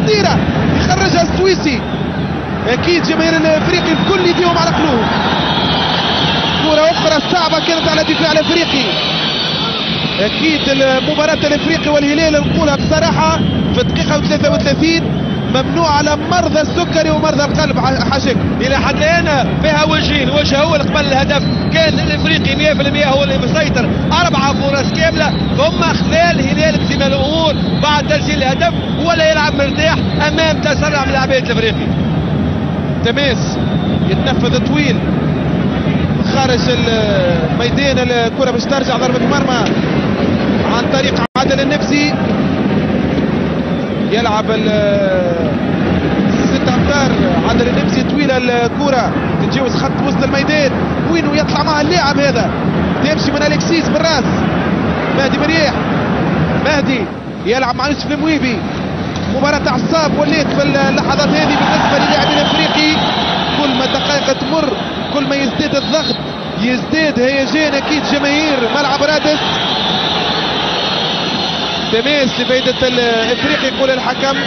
خطيره يخرجها السويسي. اكيد جماهير الافريقي الكل يديهم على قلوب. كره اخرى صعبه كانت على الدفاع الافريقي. اكيد مباراه الافريقي والهلال نقولها بصراحه في الدقيقه 33 ممنوع على مرضى السكري ومرضى القلب. حاجك الى حد الان فيها وجهين، وجه هو اللي قبل الهدف كان الافريقي 100% هو اللي مسيطر، 4 فرص كامله، ثم خلال الهلال بزمام الامور بعد تسجيل الهدف ولا يلعب مرتاح امام تسرع من لاعبيه الافريقي. تماس يتنفذ طويل خارج الميدان، الكره باش ترجع ضربه مرمى عن طريق عادل النفسي. يلعب 6 امتار عادل النمسي طويله الكره تتجاوز خط وسط الميدان. وينو يطلع معها اللاعب هذا، تمشي من الكسيس بالراس. مهدي مريح، مهدي يلعب مع يوسف المويبي. مباراة اعصاب وليت في اللحظات هذه بالنسبه للاعب الافريقي. كل ما دقائق تمر كل ما يزداد الضغط، يزداد هيجان اكيد جماهير ملعب رادس. تماس لفائدة الافريقي يقول الحكم.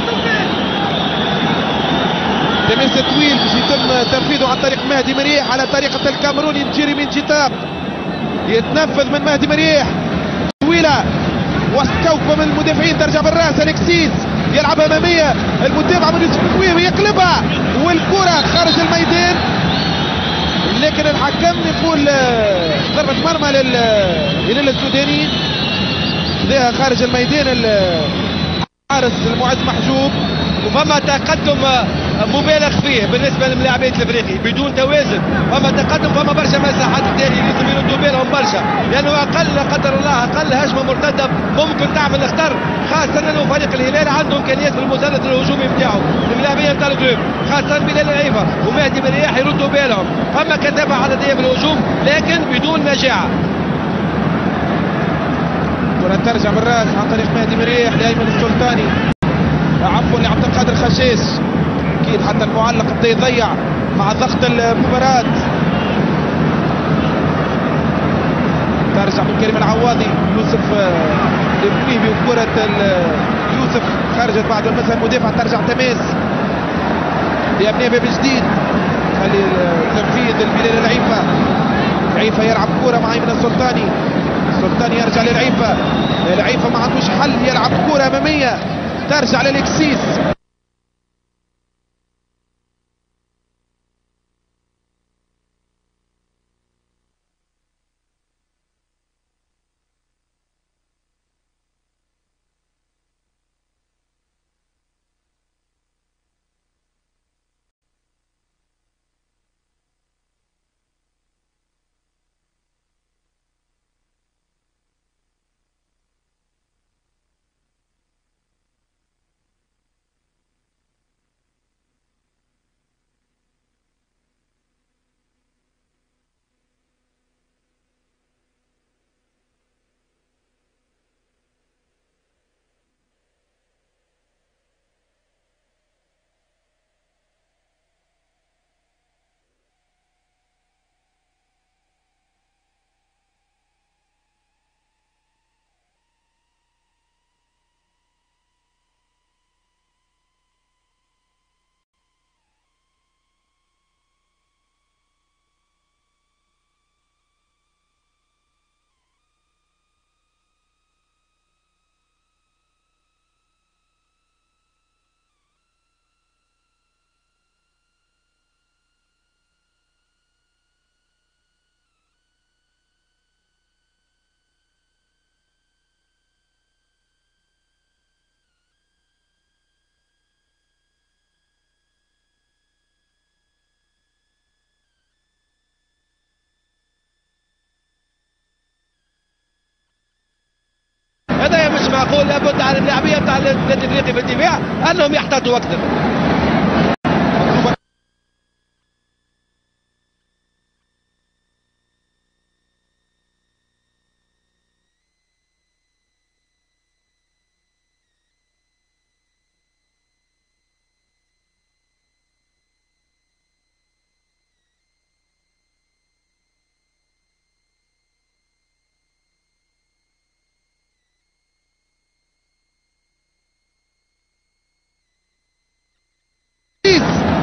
تماس طويل باش يتم تنفيذه عن طريق مهدي مريح على طريقة الكاميروني جيريمي جيتاب. يتنفذ من مهدي مريح طويلة وسط كوكب من المدافعين، ترجع بالراس الكسيس يلعب امامية، المتابعة من يوسف الكويوي يقلبها والكرة خارج الميدان، لكن الحكم يقول ضربة مرمى للهلال السوداني. خذاها خارج الميدان الحارس المعز محجوب. وفما تقدم مبالغ فيه بالنسبه للاعبين الافريقي بدون توازن، فما تقدم، فما برشا مساحات التالي لازم يردوا بالهم برشا، لانه اقل لا قدر الله اقل هجمه مرتده ممكن تعمل خطر، خاصه انه فريق الهلال عنده امكانيات في المسدس الهجومي نتاعو اللاعبين نتاع الكلوب، خاصه بلال العيفه ومهدي مرياح يردوا بالهم، فما كثافه عدديه في الهجوم لكن بدون نجاعه. كرة ترجع بالراس عن طريق مهدي مريح لايمن السلطاني، عفوا لعبد القادر خشاش. اكيد حتى المعلق بدا يضيع مع ضغط المباراة. ترجع من كريم العواضي، يوسف المويبي وكرة يوسف خرجت بعد ما مسها المدافع. ترجع تماس لأبناء باب جديد، خلي تنفيذ البلال العيفة. العيفة يلعب كرة مع ايمن السلطاني، السلطاني يرجع للعيفة، العيفة ما عندوش حل، يلعب كرة أمامية ترجع للكسيس. هذا مش معقول، لابد على اللاعبيه تاع النادي الافريقي في الدفاع انهم يحتاطوا اكثر.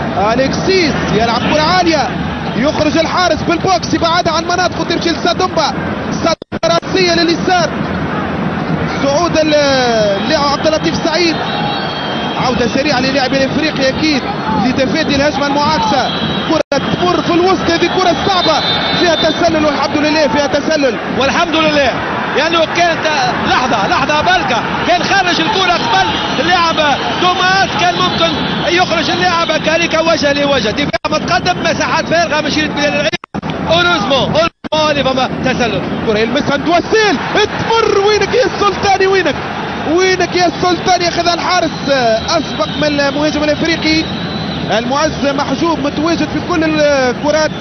اليكسيس يلعب كرة عالية، يخرج الحارس بالبوكس يبعدها عن مناطقه تمشي لسادومبا، راسية لليسار، صعود اللاعب عبد اللطيف سعيد، عودة سريعة للاعب الافريقي اكيد لتفادي الهجمة المعاكسة، كرة تمر في الوسط، هذه كرة صعبة فيها تسلل والحمد لله فيها تسلل والحمد لله، لانه كانت لحظة بالكا كان خارج الكرة قبل اللاعب توماس، كان ممكن يخرج اللاعب كاريكا وجه لوجه، دفاع متقدم مساحات فارغة مش يريد بلال العين، اولوزمون اللي فما تسلل، كرة يلمسها توسيل تمر، وينك يا السلطاني وينك يا السلطاني، ياخذها الحارس اسبق من المهاجم الافريقي، المعز محجوب متواجد في كل الكرات.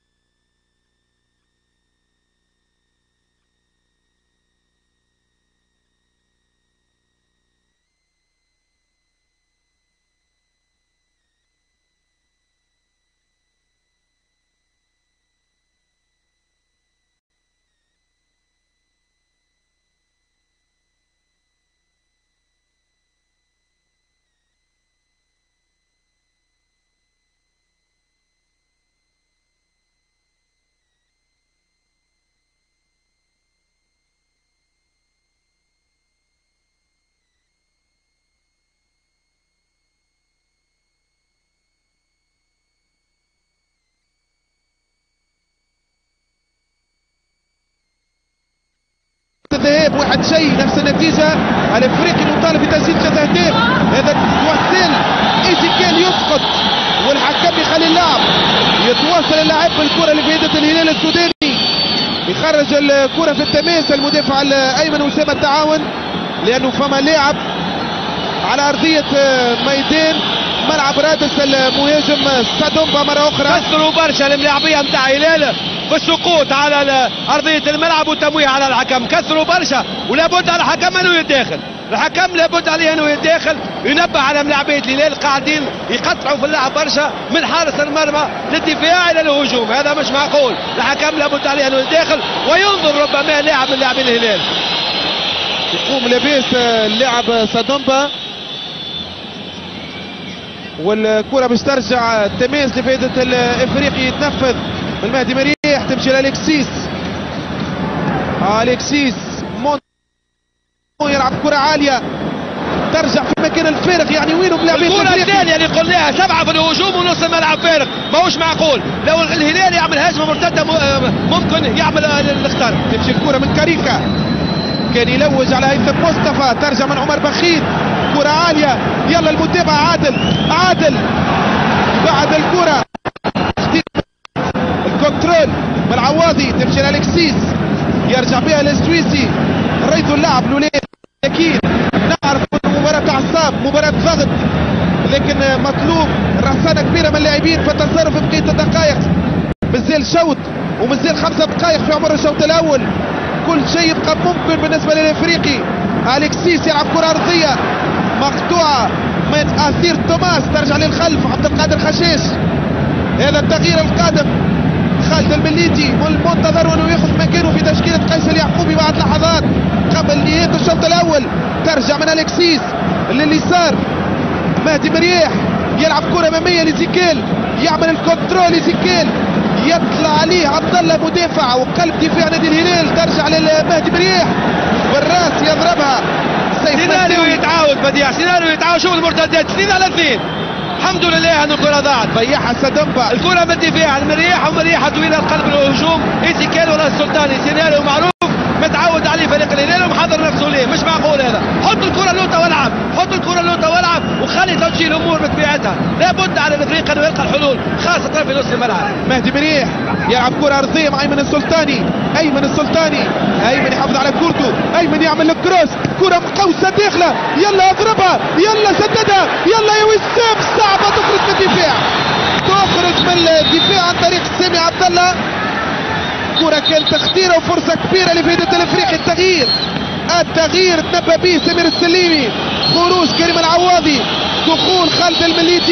الذهاب واحد شيء نفس النتيجة، الافريقي مطالب بتسجيل 3 اهداف، هذا توسل ايزيكيل يسقط والحكم يخلي اللاعب يتواصل اللاعب بالكرة اللي في يد الهلال السوداني، يخرج الكرة في التماس المدافع الايمن اسامة التعاون، لانه فما لاعب على ارضية ميدان ملعب رادس المهاجم سادومبا مرة اخرى، كسروا برشا الملاعبية نتاع هلال بالسقوط على ارضيه الملعب والتمويه على الحكم، كثروا برشا ولابد على الحكم انه يتداخل، الحكم لابد عليه انه يتداخل، ينبه على ملاعبيه الهلال قاعدين يقطعوا في اللعب برشا من حارس المرمى للدفاع الى الهجوم، هذا مش معقول، الحكم لابد عليه انه يتداخل وينظر ربما لاعب من لاعبين الهلال. يقوم لاباس اللاعب سادومبا والكرة باش ترجع تماس لفائدة الافريقي، يتنفذ من مهدي مريح تمشي لالكسيس، اليكسيس يلعب كرة عالية ترجع في المكان الفارغ، يعني وينه بلاعبين الكرة الثانية اللي قلناها 7 في الهجوم ونص الملعب فارغ، ماهوش معقول، لو الهلال يعمل هجمة مرتدة ممكن يعمل الاخطار. تمشي الكرة من كاريكا، كان يلوج على هيثم مصطفى، ترجع من عمر بخيت، كرة عالية، يلا المتابعة عادل بعد الكرة الكنترول من العواضي، تمشي لالكسيس يرجع بها للسويسي، ريتوا اللعب الولاد اكيد نعرف مباراة اعصاب مباراة ضغط، لكن مطلوب رصانة كبيرة من اللاعبين في التصرف في بقية الدقائق، مازال شوط ومازال 5 دقائق في عمر الشوط الاول، كل شيء يبقى ممكن بالنسبة للافريقي. اليكسيس يلعب كرة ارضية مقطوعة من اثير توماس، ترجع للخلف عبد القادر خشاش، هذا التغيير القادم خالد المليتي والمنتظر انه ياخذ مكانه في تشكيله قيس اليعقوبي بعد لحظات قبل نهايه الشوط الاول. ترجع من اليكسيس لليسار، مهدي مريح يلعب كره اماميه لزيكيل، يعمل الكنترول لزيكيل، يطلع عليه عبد الله مدافع وقلب دفاع نادي الهلال، ترجع لمهدي مريح بالراس يضربها، سيناريو يتعاود بديع، سيناريو يتعاود، شوف المرتدات 2 على 2، الحمد لله ان الكره ضاعت، ضيعها سادومبا، الكره من الدفاع المريح ومريحه طويله قلب الهجوم، ايزيكيل ولا السلطاني، سيناريو معروف متعود عليه فريق الهلال ومحضر نفسه ليه، مش معقول هذا، حط الكره اللوطه والعب، حط الكره اللوطه والعب وخلي تمشي الامور بطبيعتها، لابد على الافريقي انه يلقى الحلول خاصه في نص الملعب. مهدي مريح يلعب كره ارضيه مع ايمن السلطاني، ايمن يحافظ على كورته، ايمن يعمل الكروس، كره مقوسه داخله، يلا اضربها، يلا سددها، يلا يا وسام، صعبه تخرج من الدفاع، عن طريق سامي عبد الله، كرة كانت تخطيرة وفرصة كبيرة لفائدة الافريقي. التغيير تنبأ به سمير السليمي، خروج كريم العواضي، دخول خالد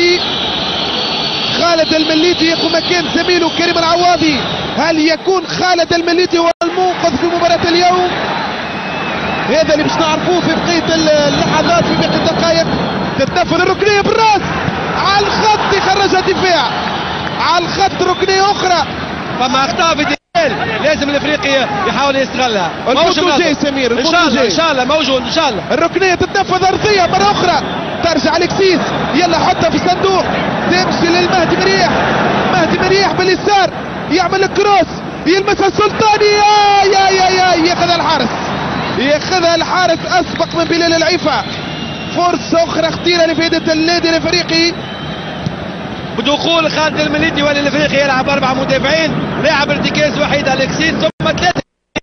المليتي ياخذ مكان زميله كريم العواضي. هل يكون خالد المليتي هو المنقذ في مباراة اليوم؟ هذا اللي باش نعرفوه في بقية اللحظات، في باقي الدقائق. تتنفذ الركنية بالراس على الخط، يخرجها رائع على الخط، ركنيه اخرى. فما اخطاء في الدفاع لازم الافريقي يحاول يستغلها. الفوتو جاي سمير، ان شاء الله موجود ان شاء الله. الركنيه تتنفذ ارضيه مره اخرى، ترجع الكسيس، يلا حطها في الصندوق، تمشي للمهدي مريح. مهدي مريح باليسار يعمل الكروس، يلمسها السلطاني، يا ياخذها الحارس، ياخذها الحارس اسبق من بلال العيفه. فرصه اخرى خطيره لفائده النادي الافريقي. بدخول خالد المليدي والافريقي يلعب 4 مدافعين، لاعب ارتكاز وحيد الكسيس، ثم 3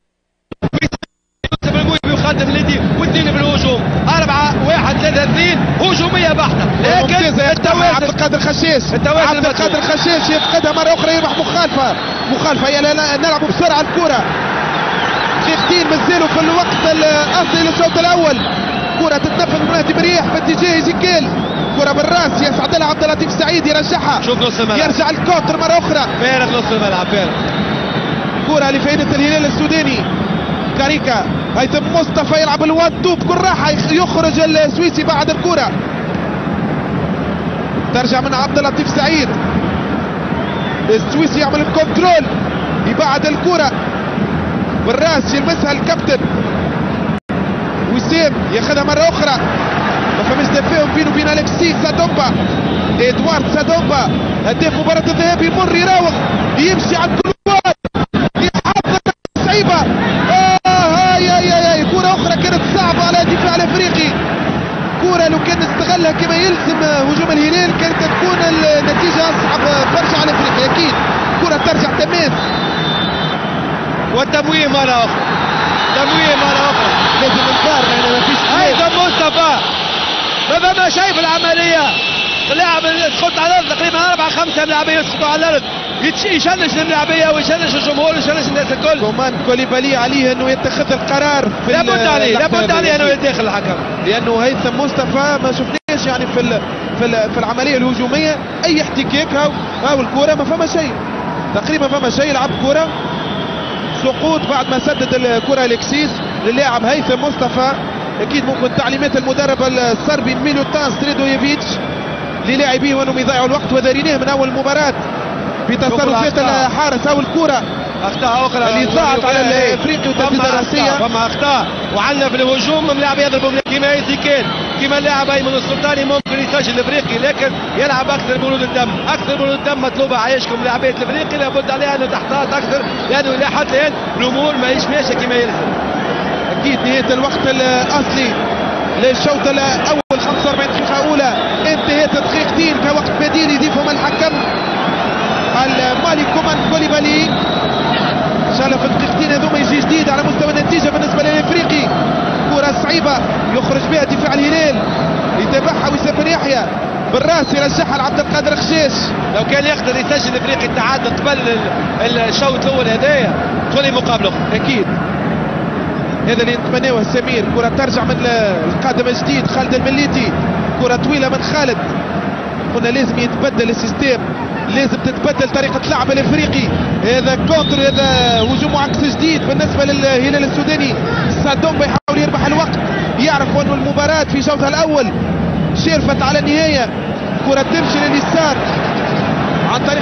خالد المليدي واثنين بالهجوم، 4-1-3-2 هجوميه بحته. لكن التوازن عبد القادر الخشاش، عبد القادر الخشاش يفقدها مره اخرى، يربح مخالفه يلا نلعب بسرعه الكره. دقيقتين مازالوا في الوقت الاصلي للشوط الاول. كره تتنفذ من مهدي مريح باتجاه زيكيل، كره بالراس يسعد لها عبد اللطيف سعيد يرجعها، شوف نص الملعب، يرجع الكونتر مره اخرى، فارغ نص الملعب فارغ. كره لفائده الهلال السوداني. كاريكا، هيثم مصطفى يلعب الوان تو بكل راحه، يخرج السويسي بعد الكره، ترجع من عبد اللطيف سعيد، السويسي يعمل الكنترول، يبعد الكره بالراس يلمسها الكابتن وسام، ياخذها مره اخرى، ما فماش تفاهم بينه وبين الكسيس. سادومبا، ادوارد سادومبا هداف مباراه الذهاب، يمر يراوغ يمشي على الكروات، يحط صعيبه، كره اخرى كانت صعبه على الدفاع الافريقي. كره لو كان استغلها كما يلزم هجوم الهلال كانت تكون النتيجه اصعب برشا على الافريقي اكيد. كره ترجع تماس والتمويه مره اخرى، تمويه مره اخرى، لازم انذار يعني ما فيش. هيثم مصطفى ما فما شيء في العمليه، اللاعب يسقط على الارض، تقريبا 4-5 لاعبين يسقطوا على الارض، يشنش الملاعبيه ويشنش الجمهور ويشنش الناس الكل. كومان كوليبالي عليه انه يتخذ القرار، لابد عليه انه يتدخل الحكم، لانه هيثم مصطفى ما شفناش يعني في العمليه الهجوميه اي احتكاك. هاو الكره ما فما شيء، تقريبا فما شيء، لعب كره سقوط بعد ما سدد الكره الكسيس للاعب هيثم مصطفى. اكيد ممكن تعليمات المدرب الصربي ميلوتان ستريدويفيتش للاعبيه وانهم يضيعوا الوقت، وذاريناه من اول مباراه بتصرفات الحارس. او الكره اخطاء اخرى اللي ضاعت على الافريقي وتسديده راسيه، فما اخطاء. وعندنا في الهجوم لاعب يضربوا كيما زيكيل، كيما اللاعب ايمن السلطاني ممكن يسجل الافريقي، لكن يلعب اكثر برود الدم، اكثر برود الدم مطلوبه. عايشكم لاعبيه الافريقي لابد عليها انه تحتاط اكثر، لانه الى حد الان الامور ماهيش ماشيه كما يلزم. اكيد نهايه الوقت الاصلي للشوط الاول، 45 دقيقه اولى انتهت دقيقتين كوقت بديل يضيفهم الحكم المالي كومان كوليبالي. ان شاء الله في الدقيقتين هذوما يجي جديد على مستوى النتيجه بالنسبه للافريقي. كره صعيبه يخرج بها دفاع الهلال، يتابعها وسام يحيى بالراس يرجعها لعبد القادر الخشاش. لو كان يقدر يسجل الافريقي التعادل قبل الشوط الاول هذايا تولي مقابله اكيد. هذا اللي نتمناه سمير. كره ترجع من القادم الجديد خالد المليتي، كره طويله من خالد. قلنا لازم يتبدل السيستم، لازم تتبدل طريقه لعب الافريقي. هذا كونتر، هذا هجوم عكس جديد بالنسبه للهلال السوداني. سادومبا يحاول يربح الوقت، يعرف انه المباراه في شوطها الاول شرفت على النهايه. كره تمشي لليسار عن طريق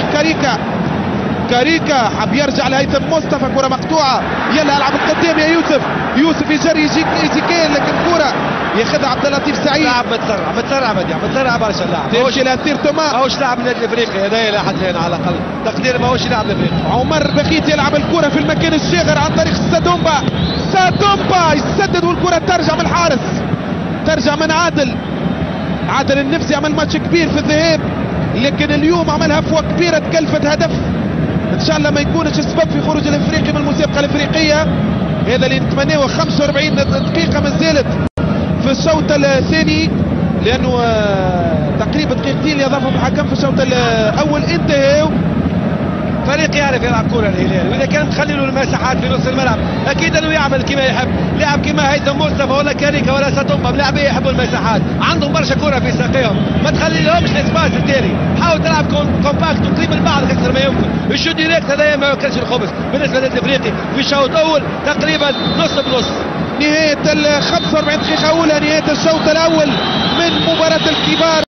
كاريكا حب يرجع لهيثم مصطفى، كره مقطوعه، يلا العب القدام يا يوسف يجري زيكيل، لكن كره ياخذها عبد اللطيف سعيد. لاعب متسرع برشا اللاعب، تمشي لأثير توما، ماهوش لاعب النادي الافريقي هذايا لا حد هنا على الاقل تقدير، ماهوش لاعب الافريقي. عمر بخيت يلعب الكره في المكان الشاغر عن طريق سادومبا يسدد، والكره ترجع من الحارس، ترجع من عادل النفسي. عمل ماتش كبير في الذهاب، لكن اليوم عمل هفوه كبيره تكلفت هدف. ان شاء الله ما يكونش السبب في خروج الافريقي من المسابقه الافريقيه. هذا اللي نتمناه. 45 دقيقه ما زالت في الشوط الثاني، لانه تقريبا دقيقتين اللي اضافهم الحكم في الشوط الاول انتهوا. فريق يعرف يلعب كره الهلال، واذا كان تخلي له المساحات في نص الملعب اكيد انه يعمل كما يحب. لاعب كما هيثم مصطفى ولا كاريكا ولا ساتومبا، لاعبيه يحبوا المساحات، عندهم برشا كره في ساقيهم، ما تخلي لهمش الاسباس التالي. حاول تلعب كومباكت وقريب من بعض اكثر ما يمكن. الشوط ديريكت هذايا ما ياكلش الخبز بالنسبه للافريقي في الشوط الاول، تقريبا نص بنص. نهايه ال 45 دقيقه اولى، نهايه الشوط الاول من مباراه الكبار.